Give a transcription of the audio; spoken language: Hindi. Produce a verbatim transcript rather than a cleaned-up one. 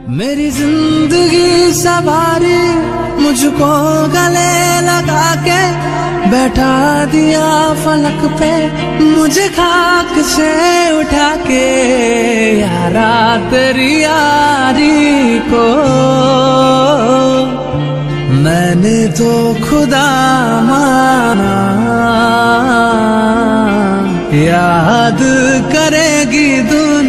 मेरी जिंदगी सवारी मुझको गले लगा के बैठा दिया फलक पे, मुझे खाक से उठा के यारा तेरी यारी को मैंने तो खुदा माना। याद करेगी दुनिया